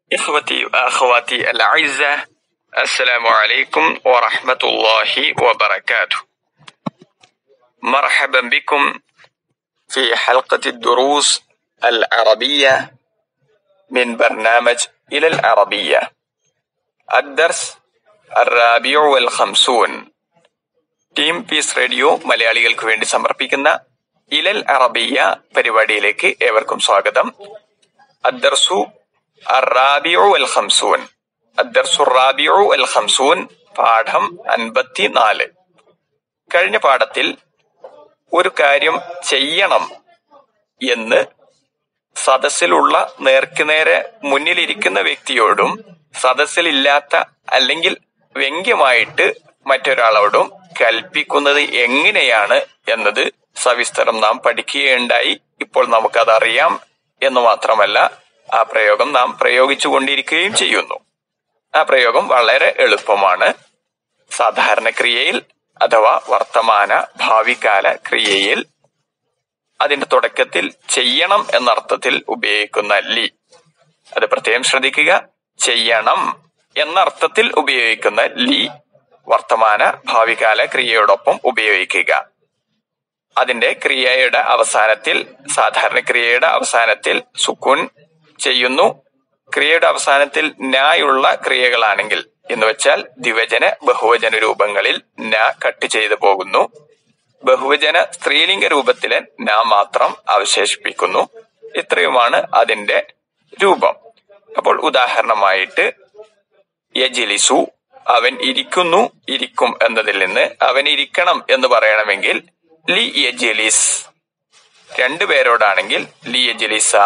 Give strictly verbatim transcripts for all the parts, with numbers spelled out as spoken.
إخوتي وأخواتي الأعزة، السلام عليكم ورحمة الله وبركاته. مرحبا بكم في حلقة الدروس العربية من برنامج إلى العربية. الدرس الرابع والخمسون. Team piece radio മലയാളികൾക്ക് വേണ്ടി സമർപ്പിക്കുന്ന ഇലൽ അറബിയ പരിപാടിയിലേക്ക് ഏവർക്കും സ്വാഗതം. അദ്ദർസു അറാബിഉ വൽ ഖംസൂൻ. അദ്ദർസു റാബിഉ വൽ ഖംസൂൻ, പാഠം അൻപത്തിനാല്. കഴിഞ്ഞ പാഠത്തിൽ ഒരു കാര്യം ചെയ്യണം എന്ന് സദസ്സിലുള്ള നേർക്കുനേരെ മുന്നിലിരിക്കുന്ന വ്യക്തിയോടും സദസ്സിലില്ലാത്ത അല്ലെങ്കിൽ വ്യംഗ്യമായിട്ട് മറ്റൊരാളോടും കൽപ്പിക്കുന്നത് എങ്ങനെയാണ് എന്നത് സവിസ്തരം നാം പഠിക്കുകയുണ്ടായി. ഇപ്പോൾ നമുക്കതറിയാം എന്ന് മാത്രമല്ല, ആ പ്രയോഗം നാം പ്രയോഗിച്ചു കൊണ്ടിരിക്കുകയും ചെയ്യുന്നു. ആ പ്രയോഗം വളരെ എളുപ്പമാണ്. സാധാരണ ക്രിയയിൽ അഥവാ വർത്തമാന ഭാവികാല ക്രിയയിൽ അതിന്റെ തുടക്കത്തിൽ ചെയ്യണം എന്നർത്ഥത്തിൽ ഉപയോഗിക്കുന്ന ലി, അത് പ്രത്യേകം ശ്രദ്ധിക്കുക. ചെയ്യണം എന്നർത്ഥത്തിൽ ഉപയോഗിക്കുന്ന ലി വർത്തമാന ഭാവികാല ക്രിയയോടൊപ്പം ഉപയോഗിക്കുക. അതിന്റെ ക്രിയയുടെ അവസാനത്തിൽ, സാധാരണ ക്രിയയുടെ അവസാനത്തിൽ സുക്കൂൻ ചെയ്യുന്നു. ക്രിയയുടെ അവസാനത്തിൽ നായുള്ള ക്രിയകളാണെങ്കിൽ എന്ന് വെച്ചാൽ ദ്വിവചന ബഹുവചന രൂപങ്ങളിൽ ന കട്ട് ചെയ്തു പോകുന്നു. ബഹുവചന സ്ത്രീലിംഗ രൂപത്തിലെ ന മാത്രം അവശേഷിപ്പിക്കുന്നു. ഇത്രയുമാണ് അതിന്റെ രൂപം. അപ്പോൾ ഉദാഹരണമായിട്ട് യജിലിസു, അവൻ ഇരിക്കുന്നു, ഇരിക്കും എന്നതിൽ നിന്ന് അവൻ ഇരിക്കണം എന്ന് പറയണമെങ്കിൽ ലി യജിലിസ്. രണ്ടുപേരോടാണെങ്കിൽ ലി യജിലിസാ.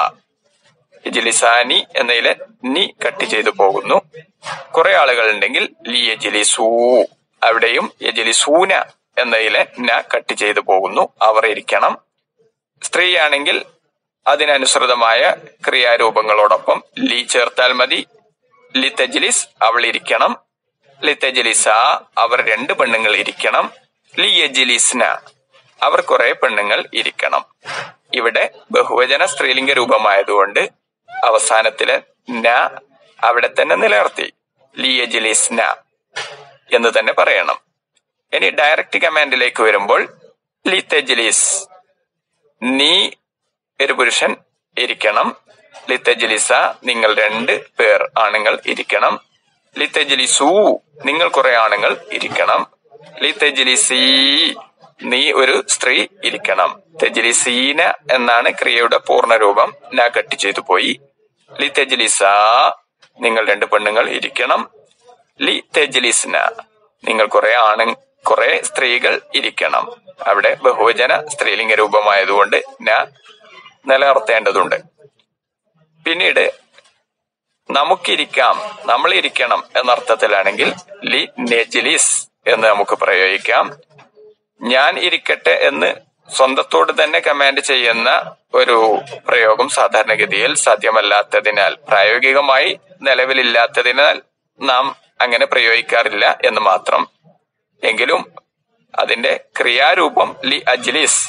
യജിലിസാനി എന്നതിലെ നി കട്ട് ചെയ്തു പോകുന്നു. കുറെ ആളുകൾ ഉണ്ടെങ്കിൽ ലി യജിലിസൂ, അവിടെയും യജിലിസൂന എന്നതിലെ ന കട്ട് ചെയ്തു പോകുന്നു. അവർ ഇരിക്കണം. സ്ത്രീയാണെങ്കിൽ അതിനനുസൃതമായ ക്രിയാരൂപങ്ങളോടൊപ്പം ലി ചേർത്താൽ മതി. ലി തജ്ലിസ്, അവൾ ഇരിക്കണം. ലി തജ്ലിസ, അവർ രണ്ട് പെണ്ണുങ്ങൾ ഇരിക്കണം. ലി യജ്ലിസ്ന, അവർ കുറെ പെണ്ണുങ്ങൾ ഇരിക്കണം. ഇവിടെ ബഹുവചന സ്ത്രീലിംഗ രൂപമായതുകൊണ്ട് അവസാനത്തിലെ ന അവിടെ തന്നെ നിലനിർത്തി ലി യജ്ലിസ്ന എന്ന് തന്നെ പറയണം. ഇനി ഡയറക്റ്റ് കമാൻഡിലേക്ക് വരുമ്പോൾ ലി തജ്ലിസ്, നീ ഒരു പുരുഷൻ ഇരിക്കണം. ലി തജ്ലിസ, നിങ്ങൾ രണ്ട് പേർ ആണുങ്ങൾ ഇരിക്കണം. ലി തജ്ലിസൂ, നിങ്ങൾ കുറെ ആണുങ്ങൾ ഇരിക്കണം. ലി തജ്ലിസീ, നീ ഒരു സ്ത്രീ ഇരിക്കണം. തജ്ലിസീന എന്നാണ് ക്രിയയുടെ പൂർണ്ണരൂപം. ന കട്ട് ചെയ്തു പോയി. ലി തജ്ലിസ, നിങ്ങൾ രണ്ട് പെണ്ണുങ്ങൾ ഇരിക്കണം. ലി തജ്ലിസ്ന, നിങ്ങൾ കുറെ ആണ് കുറെ സ്ത്രീകൾ ഇരിക്കണം. അവിടെ ബഹുവചന സ്ത്രീലിംഗ രൂപമായതുകൊണ്ട് ന നിലനിർത്തേണ്ടതുണ്ട്. പിന്നീട് നമുക്കിരിക്കാം, നമ്മൾ ഇരിക്കണം എന്നർത്ഥത്തിലാണെങ്കിൽ ലി നെജ്ലിസ് എന്ന് നമുക്ക് പ്രയോഗിക്കാം. ഞാൻ ഇരിക്കട്ടെ എന്ന് സ്വന്തത്തോട് തന്നെ കമാൻഡ് ചെയ്യുന്ന ഒരു പ്രയോഗം സാധാരണഗതിയിൽ സാധ്യമല്ലാത്തതിനാൽ, പ്രായോഗികമായി നിലവിലില്ലാത്തതിനാൽ നാം അങ്ങനെ പ്രയോഗിക്കാറില്ല എന്ന് മാത്രം. എങ്കിലും അതിന്റെ ക്രിയാരൂപം ലി അജ്ലിസ്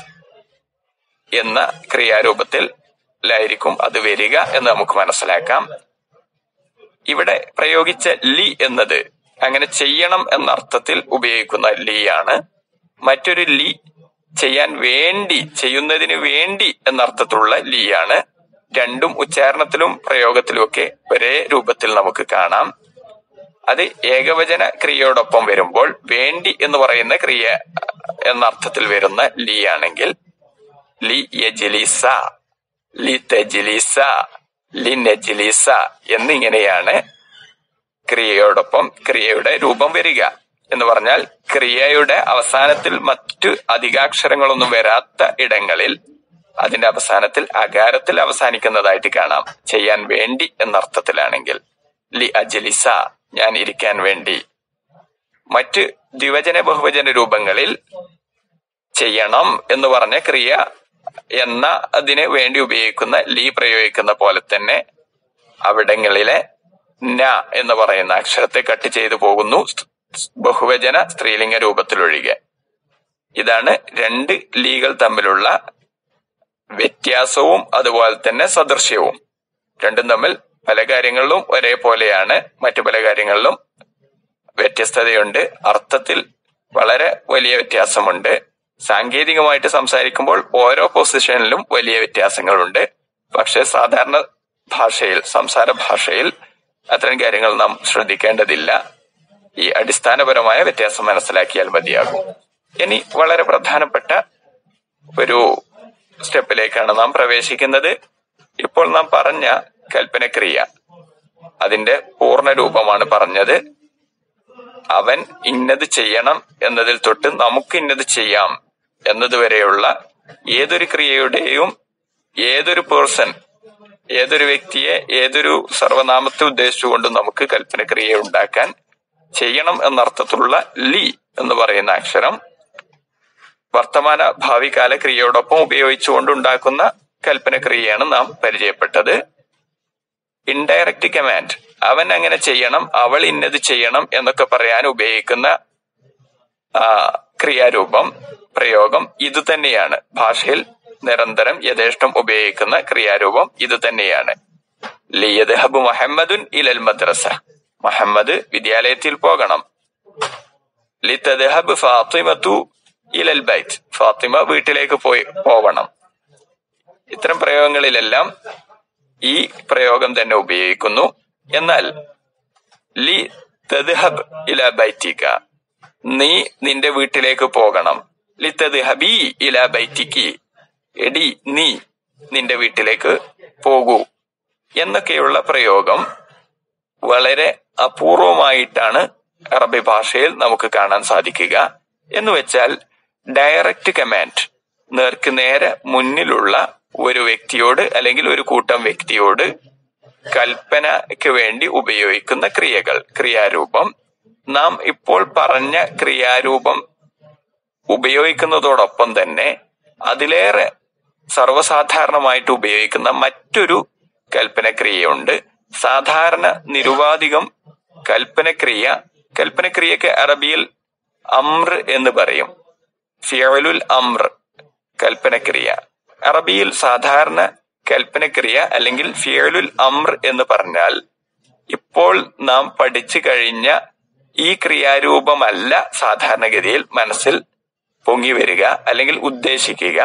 എന്ന ക്രിയാരൂപത്തിൽ ലായിരിക്കും അത് വരിക എന്ന് നമുക്ക് മനസ്സിലാക്കാം. ഇവിടെ പ്രയോഗിച്ച ലി എന്നത് അങ്ങനെ ചെയ്യണം എന്ന അർത്ഥത്തിൽ ഉപയോഗിക്കുന്ന ലി ആണ്. മറ്റൊരു ലി ചെയ്യാൻ വേണ്ടി, ചെയ്യുന്നതിന് വേണ്ടി എന്നർത്ഥത്തിലുള്ള ലി ആണ്. രണ്ടും ഉച്ചാരണത്തിലും പ്രയോഗത്തിലും ഒക്കെ ഒരേ രൂപത്തിൽ നമുക്ക് കാണാം. അത് ഏകവചന ക്രിയയോടൊപ്പം വരുമ്പോൾ വേണ്ടി എന്ന് പറയുന്ന ക്രിയ എന്ന അർത്ഥത്തിൽ വരുന്ന ലി ആണെങ്കിൽ ലി യജ്ലിസ, ലി തജ്ലിസ, ലി നജ്ലിസ എന്നിങ്ങനെയാണ് ക്രിയയോടൊപ്പം ക്രിയയുടെ രൂപം വരിക. എന്ന് പറഞ്ഞാൽ ക്രിയയുടെ അവസാനത്തിൽ മറ്റു അധികാക്ഷരങ്ങളൊന്നും വരാത്ത ഇടങ്ങളിൽ അതിന്റെ അവസാനത്തിൽ അകാരത്തിൽ അവസാനിക്കുന്നതായിട്ട് കാണാം. ചെയ്യാൻ വേണ്ടി എന്നർത്ഥത്തിലാണെങ്കിൽ ലി അജ്ലിസ, ഞാൻ ഇരിക്കാൻ വേണ്ടി. മറ്റ് ദ്വിവചന ബഹുവചന രൂപങ്ങളിൽ ചെയ്യണം എന്ന് പറഞ്ഞ ക്രിയ എന്ന അതിന് വേണ്ടി ഉപയോഗിക്കുന്ന ലി പ്രയോഗിക്കുന്ന പോലെ തന്നെ അവിടങ്ങളിലെ ന എന്ന് പറയുന്ന അക്ഷരത്തെ കട്ട് ചെയ്തു പോകുന്നു, ബഹുവചന സ്ത്രീലിംഗ രൂപത്തിലൊഴികെ. ഇതാണ് രണ്ട് ലീകൾ തമ്മിലുള്ള വ്യത്യാസവും അതുപോലെ തന്നെ സദൃശ്യവും. രണ്ടും തമ്മിൽ പല കാര്യങ്ങളിലും ഒരേപോലെയാണ്, മറ്റു പല കാര്യങ്ങളിലും വ്യത്യസ്തതയുണ്ട്. അർത്ഥത്തിൽ വളരെ വലിയ വ്യത്യാസമുണ്ട്. സാങ്കേതികമായിട്ട് സംസാരിക്കുമ്പോൾ ഓരോ പൊസിഷനിലും വലിയ വ്യത്യാസങ്ങളുണ്ട്. പക്ഷെ സാധാരണ ഭാഷയിൽ, സംസാര ഭാഷയിൽ അത്തരം കാര്യങ്ങൾ നാം ശ്രദ്ധിക്കേണ്ടതില്ല. ഈ അടിസ്ഥാനപരമായ വ്യത്യാസം മനസ്സിലാക്കിയാൽ മതിയാകും. ഇനി വളരെ പ്രധാനപ്പെട്ട ഒരു സ്റ്റെപ്പിലേക്കാണ് നാം പ്രവേശിക്കുന്നത്. ഇപ്പോൾ നാം പറഞ്ഞ കൽപ്പനക്രിയ, അതിന്റെ പൂർണ്ണ രൂപമാണ് പറഞ്ഞത്. അവൻ ഇന്നത് ചെയ്യണം എന്നതിൽ തൊട്ട് നമുക്ക് ഇന്നത് ചെയ്യാം എന്നതുവരെയുള്ള ഏതൊരു ക്രിയയുടെയും ഏതൊരു പേഴ്സൺ, ഏതൊരു വ്യക്തിയെ ഏതൊരു സർവനാമത്തെ ഉദ്ദേശിച്ചുകൊണ്ട് നമുക്ക് കൽപ്പനക്രിയ ഉണ്ടാക്കാൻ ചെയ്യണം എന്നർത്ഥത്തിലുള്ള ലി എന്ന് പറയുന്ന അക്ഷരം വർത്തമാന ഭാവികാല ക്രിയയോടൊപ്പം ഉപയോഗിച്ചുകൊണ്ട് ഉണ്ടാക്കുന്ന കൽപ്പനക്രിയയാണ് നാം പരിചയപ്പെട്ടത്. ഇൻഡയറക്റ്റ് കമാൻഡ്, അവൻ അങ്ങനെ ചെയ്യണം, അവൾ ഇന്നത് ചെയ്യണം എന്നൊക്കെ പറയാൻ ഉപയോഗിക്കുന്ന ആ ക്രിയാരൂപം, പ്രയോഗം ഇത് തന്നെയാണ്. ഭാഷയിൽ നിരന്തരം യഥേഷ്ടം ഉപയോഗിക്കുന്ന ക്രിയാരൂപം ഇത് തന്നെയാണ്. ലിയദ്ഹബു മുഹമ്മദുൻ ഇലൽ മദ്രസ, മുഹമ്മദ് വിദ്യാലയത്തിൽ പോകണം. ലിതദ്ഹബ് ഫാത്തിമതു ഇലൽ ബൈത്ത്, ഫാത്തിമ വീട്ടിലേക്ക് പോയി പോവണം. ഇത്തരം പ്രയോഗങ്ങളിലെല്ലാം ഈ പ്രയോഗം തന്നെ ഉപയോഗിക്കുന്നു. എന്നാൽ ലി തദ്ഹബ് ഇല ബൈത്തിക, നീ നിന്റെ വീട്ടിലേക്ക് പോകണം. ലി തദ്ഹബി ഇല ബൈത്തിക്കി, എടി നീ നിന്റെ വീട്ടിലേക്ക് പോകൂ എന്നൊക്കെയുള്ള പ്രയോഗം വളരെ അപൂർവമായിട്ടാണ് അറബി ഭാഷയിൽ നമുക്ക് കാണാൻ സാധിക്കുക. എന്ന് വെച്ചാൽ ഡയറക്റ്റ് കമാൻഡ്, നേർക്ക് നേരെ മുന്നിലുള്ള ഒരു വ്യക്തിയോട് അല്ലെങ്കിൽ ഒരു കൂട്ടം വ്യക്തിയോട് കൽപ്പനയ്ക്ക് വേണ്ടി ഉപയോഗിക്കുന്ന ക്രിയകൾ, ക്രിയാരൂപം, നാം ഇപ്പോൾ പറഞ്ഞ ക്രിയാരൂപം ഉപയോഗിക്കുന്നതോടൊപ്പം തന്നെ അതിലേറെ സർവ്വസാധാരണമായിട്ട് ഉപയോഗിക്കുന്ന മറ്റൊരു കൽപ്പനക്രിയയുണ്ട്. സാധാരണ നിരുപാധികം കൽപ്പനക്രിയ, കൽപ്പനക്രിയക്ക് അറബിയിൽ അമ്ര എന്ന് പറയും. ഫിയലുൽ അമ്ര, കൽപ്പനക്രിയ. അറബിയിൽ സാധാരണ കൽപ്പനക്രിയ അല്ലെങ്കിൽ ഫിയലുൽ അമ്ര എന്ന് പറഞ്ഞാൽ ഇപ്പോൾ നാം പഠിച്ചു കഴിഞ്ഞ ഈ ക്രിയാരൂപമല്ല സാധാരണഗതിയിൽ മനസ്സിൽ പൊങ്ങി വരിക അല്ലെങ്കിൽ ഉദ്ദേശിക്കുക.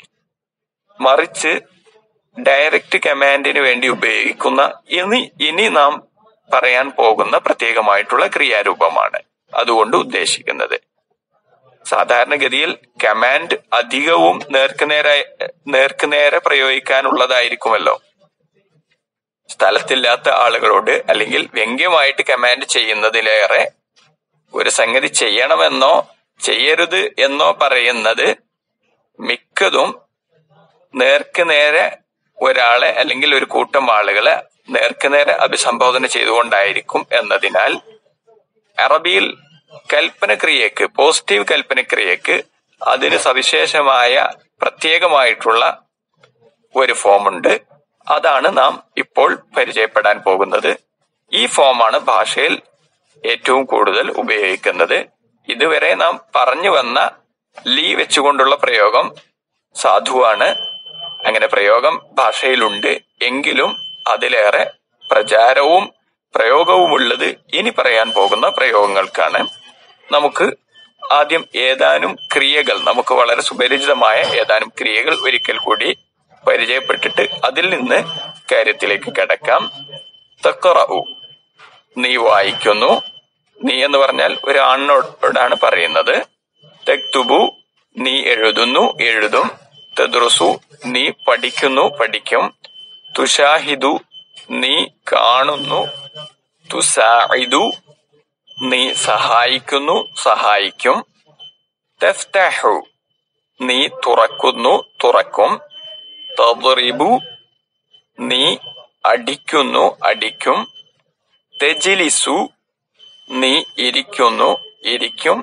മറിച്ച് ഡയറക്റ്റ് കമാൻഡിന് വേണ്ടി ഉപയോഗിക്കുന്ന ഇനി ഇനി നാം പറയാൻ പോകുന്ന പ്രത്യേകമായിട്ടുള്ള ക്രിയാരൂപമാണ് അതുകൊണ്ട് ഉദ്ദേശിക്കുന്നത്. സാധാരണഗതിയിൽ കമാൻഡ് അധികവും നേർക്കുനേരെ നേർക്കുനേരെ പ്രയോഗിക്കാനുള്ളതായിരിക്കുമല്ലോ. സ്ഥലത്തില്ലാത്ത ആളുകളോട് അല്ലെങ്കിൽ വ്യംഗ്യമായിട്ട് കമാൻഡ് ചെയ്യുന്നതിലേറെ ഒരു സംഗതി ചെയ്യണമെന്നോ ചെയ്യരുത് എന്നോ പറയുന്നത് മിക്കതും നേർക്കുനേരെ ഒരാളെ അല്ലെങ്കിൽ ഒരു കൂട്ടം ആളുകളെ നേർക്കുനേരെ അഭിസംബോധന ചെയ്തുകൊണ്ടായിരിക്കും എന്നതിനാൽ അറബിയിൽ കൽപ്പനക്രിയക്ക്, പോസിറ്റീവ് കൽപ്പനക്രിയക്ക് അതിന് സവിശേഷമായ പ്രത്യേകമായിട്ടുള്ള ഒരു ഫോമുണ്ട്. അതാണ് നാം ഇപ്പോൾ പരിചയപ്പെടാൻ പോകുന്നത്. ഈ ഫോമാണ് ഭാഷയിൽ ഏറ്റവും കൂടുതൽ ഉപയോഗിക്കുന്നത്. ഇതുവരെ നാം പറഞ്ഞു വന്ന ലീ വെച്ചുകൊണ്ടുള്ള പ്രയോഗം സാധുവാണ്. അങ്ങനെ പ്രയോഗം ഭാഷയിലുണ്ട്. എങ്കിലും അതിലേറെ പ്രചാരവും പ്രയോഗവുമുള്ളത് ഇനി പറയാൻ പോകുന്ന പ്രയോഗങ്ങൾക്കാണ്. നമുക്ക് ആദ്യം ഏതാനും ക്രിയകൾ, നമുക്ക് വളരെ സുപരിചിതമായ ഏതാനും ക്രിയകൾ ഒരിക്കൽ കൂടി പരിചയപ്പെട്ടിട്ട് അതിൽ നിന്ന് കാര്യത്തിലേക്ക് കടക്കാം. തഖറഉ, നീ വായിക്കുന്നു. നീ എന്ന് പറഞ്ഞാൽ ഒരു ആണിനോടാണ് പറയുന്നത്. തക്തുബു, നീ എഴുതുന്നു, എഴുതും. തദ്റുസു, നീ പഠിക്കുന്നു, പഠിക്കും. തുഷാഹിദു, നീ കാണുന്നു. തുസാഇദു, നീ സഹായിക്കുന്നു, സഹായിക്കും. തഫ്തഹു, നീ തുറക്കുന്നു, തുറക്കും. തദ്റിബു, നീ അടിക്കുന്നു, അടിക്കും. തജ്ലിസു, നീ ഇരിക്കുന്നു, ഇരിക്കും.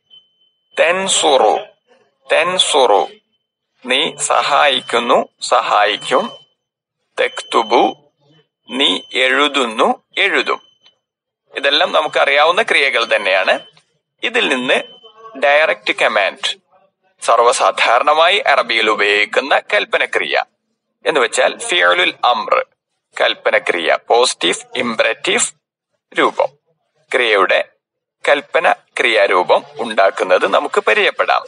തൻസുറു, തൻസുറു, നീ സഹായിക്കുന്നു, സഹായിക്കും. തക്തുബു, നീ എഴുതുന്നു, എഴുതും. ഇതെല്ലാം നമുക്കറിയാവുന്ന ക്രിയകൾ തന്നെയാണ്. ഇതിൽ നിന്ന് ഡയറക്റ്റ് കമാൻഡ്, സർവ്വസാധാരണമായി അറബിയിൽ ഉപയോഗിക്കുന്ന കൽപ്പനക്രിയ എന്ന് വെച്ചാൽ ഫിയലുൽ അമ്ര, കൽപ്പനക്രിയ, പോസിറ്റീവ് ഇംപറേറ്റീവ് രൂപം, ക്രിയയുടെ കൽപ്പന ക്രിയാരൂപം ഉണ്ടാക്കുന്നത് നമുക്ക് പരിചയപ്പെടാം.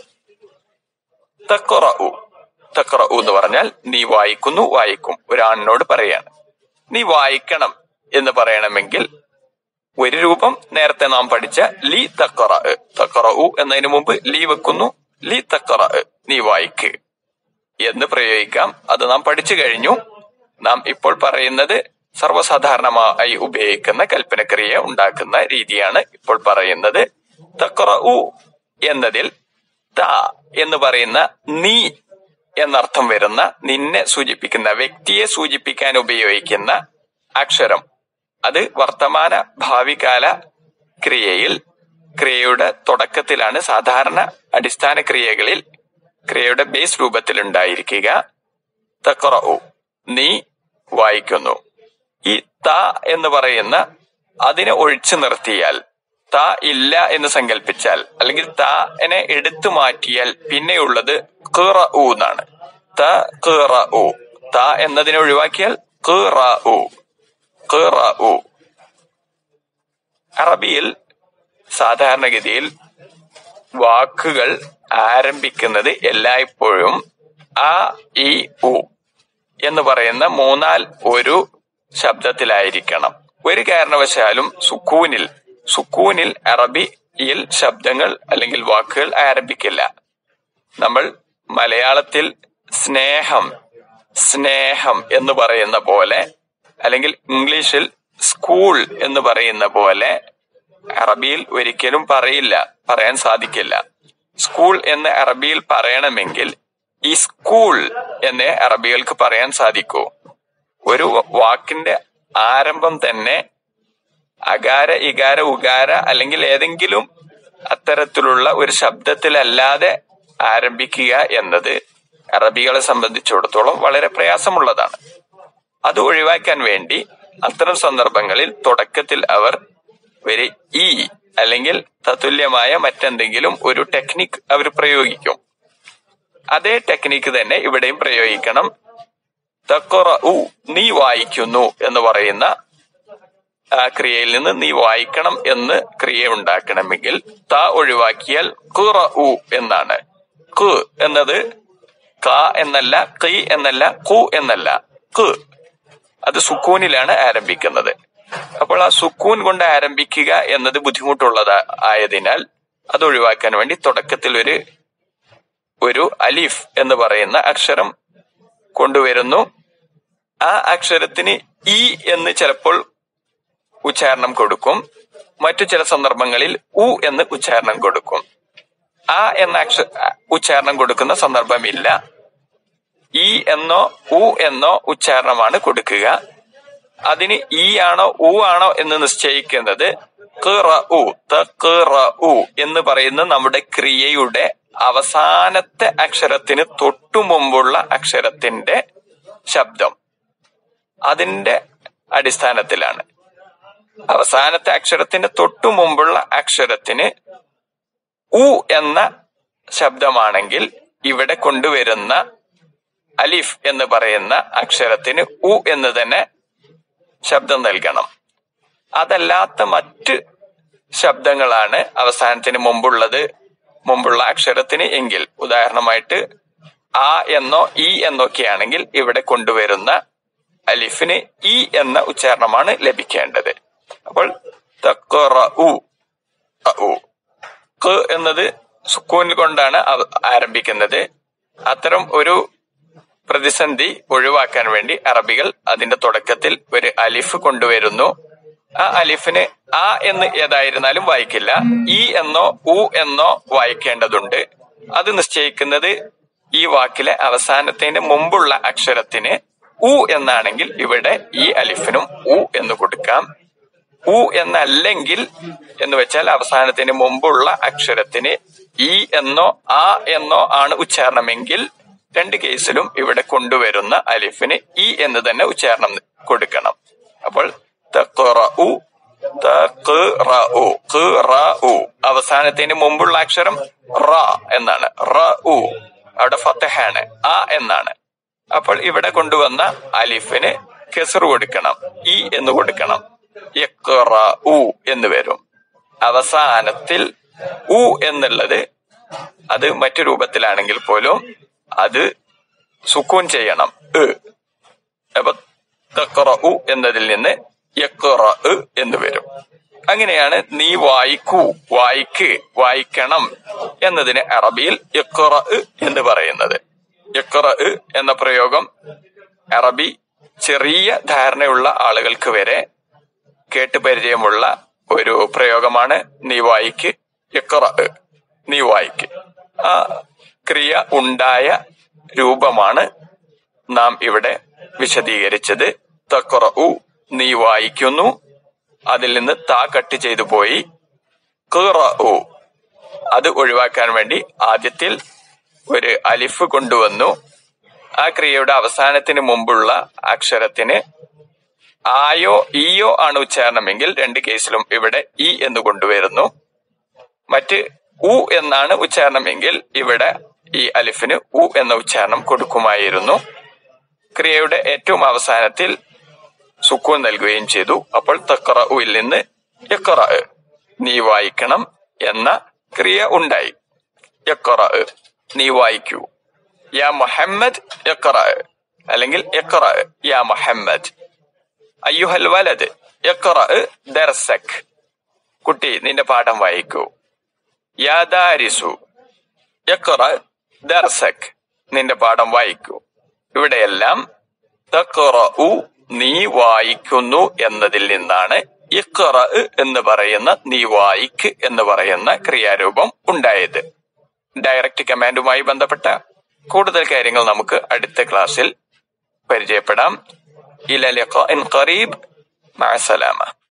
തഖറഉ, തഖറഉ എന്ന് പറഞ്ഞാൽ നീ വായിക്കുന്നു, വായിക്കും. ഒരാണിനോട് പറയാണ് നീ വായിക്കണം എന്ന് പറയണമെങ്കിൽ ഒരു രൂപം നേരത്തെ നാം പഠിച്ച ലി തഖറഉ, തഖറഉ എന്നതിന് മുമ്പ് ലീ വെക്കുന്നു, ലി തഖറഉ നീ വായിക്ക് എന്ന് പ്രയോഗിക്കാം. അത് നാം പഠിച്ചു കഴിഞ്ഞു. നാം ഇപ്പോൾ പറയുന്നത് സർവ്വസാധാരണമായി ഉപയോഗിക്കുന്ന കൽപ്പനക്രിയ ഉണ്ടാക്കുന്ന രീതിയാണ് ഇപ്പോൾ പറയുന്നത്. തഖറഉ എന്നതിൽ ത എന്ന് പറയുന്ന നീ എന്നർത്ഥം വരുന്ന, നിന്നെ സൂചിപ്പിക്കുന്ന, വ്യക്തിയെ സൂചിപ്പിക്കാൻ ഉപയോഗിക്കുന്ന അക്ഷരം, അത് വർത്തമാന ഭാവികാല ക്രിയയിൽ ക്രിയയുടെ തുടക്കത്തിലാണ് സാധാരണ അടിസ്ഥാന ക്രിയകളിൽ ക്രിയയുടെ ബേസ് രൂപത്തിൽ ഉണ്ടായിരിക്കുക. തഖറഉ നീ വായിക്കുന്നു. ഈ ത എന്ന് പറയുന്ന അതിനെ ഒഴിച്ചു നിർത്തിയാൽ, ത ഇല്ല എന്ന് സങ്കല്പിച്ചാൽ, അല്ലെങ്കിൽ താനെ എടുത്തു മാറ്റിയാൽ പിന്നെയുള്ളത് ഖിറഉ എന്നാണ്. ത ഖിറഉ, ത എന്നതിനെ ഒഴിവാക്കിയാൽ ഖിറഉ, ഖിറഉ. അറബിയിൽ സാധാരണഗതിയിൽ വാക്കുകൾ ആരംഭിക്കുന്നത് എല്ലായ്പ്പോഴും അ ഇ ഉ എന്ന് പറയുന്ന മൂന്നാൽ ഒരു ശബ്ദത്തിലായിരിക്കണം. ഒരു കാരണവശാലും സുക്കൂനിൽ സുക്കൂനിൽ അറബിയിൽ ശബ്ദങ്ങൾ അല്ലെങ്കിൽ വാക്കുകൾ ആരംഭിക്കില്ല. നമ്മൾ മലയാളത്തിൽ സ്നേഹം സ്നേഹം എന്ന് പറയുന്ന പോലെ, അല്ലെങ്കിൽ ഇംഗ്ലീഷിൽ സ്കൂൾ എന്ന് പറയുന്ന പോലെ അറബിയിൽ ഒരിക്കലും പറയില്ല, പറയാൻ സാധിക്കില്ല. സ്കൂൾ എന്ന് അറബിയിൽ പറയണമെങ്കിൽ ഈ സ്കൂൾ എന്നേ അറബികൾക്ക് പറയാൻ സാധിക്കൂ. ഒരു വാക്കിന്റെ ആരംഭം തന്നെ അകാര ഇകാര ഉകാര അല്ലെങ്കിൽ ഏതെങ്കിലും അത്തരത്തിലുള്ള ഒരു ശബ്ദത്തിലല്ലാതെ ആരംഭിക്കുക എന്നത് അറബികളെ സംബന്ധിച്ചിടത്തോളം വളരെ പ്രയാസമുള്ളതാണ്. അത് ഒഴിവാക്കാൻ വേണ്ടി അത്തരം സന്ദർഭങ്ങളിൽ തുടക്കത്തിൽ അവർ ഒരു ഇ അല്ലെങ്കിൽ തത്തുല്യമായ മറ്റെന്തെങ്കിലും ഒരു ടെക്നിക് അവർ പ്രയോഗിക്കും. അതേ ടെക്നിക്ക് തന്നെ ഇവിടെയും പ്രയോഗിക്കണം. തഖറഉ നീ വായിക്കുന്നു എന്ന് പറയുന്ന ആ ക്രിയയിൽ നിന്ന് നീ വായിക്കണം എന്ന് ക്രിയ ഉണ്ടാക്കണമെങ്കിൽ ത ഒഴിവാക്കിയാൽ ഖിറഉ എന്നാണ്. ഖ് എന്നത് ക എന്നല്ല, ഖി എന്നല്ല, ഖു എന്നല്ല, ഖ്. അത് സുക്കൂനിലാണ് ആരംഭിക്കുന്നത്. അപ്പോൾ ആ സുക്കൂൻ കൊണ്ട് ആരംഭിക്കുക എന്നത് ബുദ്ധിമുട്ടുള്ളത് ആയതിനാൽ അത് ഒഴിവാക്കാൻ വേണ്ടി തുടക്കത്തിൽ ഒരു ഒരു അലിഫ് എന്ന് പറയുന്ന അക്ഷരം കൊണ്ടുവരുന്നു. ആ അക്ഷരത്തിന് ഇ എന്ന് ചിലപ്പോൾ ഉച്ചാരണം കൊടുക്കും, മറ്റു ചില സന്ദർഭങ്ങളിൽ ഉ എന്ന് ഉച്ചാരണം കൊടുക്കും. ആ എന്ന അക്ഷ ഉച്ചാരണം കൊടുക്കുന്ന സന്ദർഭമില്ല. ഇ എന്നോ ഉ എന്നോ ഉച്ചാരണമാണ് കൊടുക്കുക. അതിന് ഇ ആണോ ഉ ആണോ എന്ന് നിശ്ചയിക്കുന്നത് ഖിറഉ, തഖിറഉ എന്ന് പറയുന്ന നമ്മുടെ ക്രിയയുടെ അവസാനത്തെ അക്ഷരത്തിന് തൊട്ടു മുമ്പുള്ള അക്ഷരത്തിന്റെ ശബ്ദം അതിന്റെ അടിസ്ഥാനത്തിലാണ്. അവസാനത്തെ അക്ഷരത്തിന് തൊട്ടു മുമ്പുള്ള അക്ഷരത്തിന് ഉ എന്ന ശബ്ദമാണെങ്കിൽ ഇവിടെ കൊണ്ടുവരുന്ന അലിഫ് എന്ന് പറയുന്ന അക്ഷരത്തിന് ഉ എന്ന് തന്നെ ശബ്ദം നൽകണം. അതല്ലാത്ത മറ്റ് ശബ്ദങ്ങളാണ് അവസാനത്തിന് മുമ്പുള്ളത്, മുമ്പുള്ള അക്ഷരത്തിന് എങ്കിൽ, ഉദാഹരണമായിട്ട് ആ എന്നോ ഇ എന്നൊക്കെ ആണെങ്കിൽ ഇവിടെ കൊണ്ടുവരുന്ന അലിഫിന് ഇ എന്ന ഉച്ചാരണമാണ് ലഭിക്കേണ്ടത്. അപ്പോൾ തഖറഉ, ഖ് എന്നത് സുക്കൂൻ കൊണ്ടാണ് ആരംഭിക്കുന്നത്. അത്തരം ഒരു പ്രതിസന്ധി ഒഴിവാക്കാൻ വേണ്ടി അറബികൾ അതിന്റെ തുടക്കത്തിൽ ഒരു അലിഫ് കൊണ്ടുവരുന്നു. ആ അലിഫിന് ആ എന്ന് ഏതായിരുന്നാലും വായിക്കില്ല, ഇ എന്നോ ഉ എന്നോ വായിക്കേണ്ടതുണ്ട്. അത് നിശ്ചയിക്കുന്നത് ഈ വാക്കിലെ അവസാനത്തിന്റെ മുമ്പുള്ള അക്ഷരത്തിന് ഉ എന്നാണെങ്കിൽ ഇവിടെ ഈ അലിഫിനും ഉ എന്ന് കൊടുക്കാം. ഉ എന്നല്ലെങ്കിൽ എന്ന് വെച്ചാൽ അവസാനത്തിന് മുമ്പുള്ള അക്ഷരത്തിന് ഇ എന്നോ ആ എന്നോ ആണ് ഉച്ചാരണമെങ്കിൽ രണ്ട് കേസിലും ഇവിടെ കൊണ്ടുവരുന്ന അലിഫിന് ഇ എന്ന് തന്നെ ഉച്ചാരണം കൊടുക്കണം. അപ്പോൾ തഖറഉ, തഖറഉ, ഖിറഉ. അവസാനത്തിന് മുമ്പുള്ള അക്ഷരം റ എന്നാണ്. റഉ അവിടെ ഫതഹാണ്, ആ എന്നാണ്. അപ്പോൾ ഇവിടെ കൊണ്ടുവന്ന അലിഫിന് കെസർ കൊടുക്കണം, ഇ എന്ന് കൊടുക്കണം. യഖ്റഉ എന്ന് വരും. അവസാനത്തിൽ ഉ എന്നുള്ളത് അത് മറ്റു രൂപത്തിലാണെങ്കിൽ പോലും അത് സുക്കൂൻ ചെയ്യണം. എ അപ്പൊ തഖ്റഉ എന്നതിൽ നിന്ന് യഖ്റഉ എന്ന് വരും. അങ്ങനെയാണ് നീ വായിക്കൂ, വായിക്ക്, വായിക്കണം എന്നതിന് അറബിയിൽ ഇഖ്റഅ് എന്ന് പറയുന്നത്. ഇഖ്റഅ് എന്ന പ്രയോഗം അറബി ചെറിയ ധാരണയുള്ള ആളുകൾക്ക് വരെ കേട്ട് പരിചയമുള്ള ഒരു പ്രയോഗമാണ്. നീ വായിക്ക്, ഇഖ്റഅ്, നീ വായിക്ക്. ആ ക്രിയ ഉണ്ടായ രൂപമാണ് നാം ഇവിടെ വിശദീകരിച്ചത്. തഖ്റഉ, നീ വായിക്കുന്നു. അതിൽ നിന്ന് താ കട്ട് ചെയ്തു പോയി ഖ്റഉ. അത് ഒഴിവാക്കാൻ വേണ്ടി ആദ്യത്തിൽ ഒരു അലിഫ് കൊണ്ടുവന്നു. ആ ക്രിയയുടെ അവസാനത്തിന് മുമ്പുള്ള അക്ഷരത്തിന് ആയോ ഈയോ ആണ് ഉച്ചാരണമെങ്കിൽ രണ്ട് കേസിലും ഇവിടെ ഇ എന്ന് കൊണ്ടുവരുന്നു. മറ്റ് ഉ എന്നാണ് ഉച്ചാരണമെങ്കിൽ ഇവിടെ ഈ അലിഫിന് ഉ എന്ന ഉച്ചാരണം കൊടുക്കുമായിരുന്നു. ക്രിയയുടെ ഏറ്റവും അവസാനത്തിൽ സുക്കൂൻ നൽകുകയും ചെയ്തു. അപ്പോൾ തഖ്റഉവിൽ നിന്ന് ഇഖ്റഅ്, നീ വായിക്കണം എന്ന ക്രിയ ഉണ്ടായി. ഇഖ്റഅ്, നീ വായിക്കൂ. യാ മുഹമ്മദ് ഇഖ്റഅ്, അല്ലെങ്കിൽ ഇഖ്റഅ് യാ മുഹമ്മദ്. അയ്യുഹൽ വലദ് ഇഖ്റഅ് ദർസക്, കുട്ടി നിന്റെ പാഠം വായിക്കൂ. യാ ദാരിസു ഇഖ്റഅ് ദർസക്, നിന്റെ പാഠം വായിക്കൂ. ഇവിടെയെല്ലാം തഖ്റഉ, നീ വായിക്കുന്നു എന്നതിൽ നിന്നാണ് ഇഖ്റഅ് എന്ന് പറയുന്ന നീ വായിക്ക് എന്ന് പറയുന്ന ക്രിയാരൂപം ഉണ്ടായത്. ഡയറക്റ്റ് കമാൻഡുമായി ബന്ധപ്പെട്ട കൂടുതൽ കാര്യങ്ങൾ നമുക്ക് അടുത്ത ക്ലാസ്സിൽ പരിചയപ്പെടാം. ഇലാ ലിഖാഇൻ ഖറീബ്, മഅ സലാമ.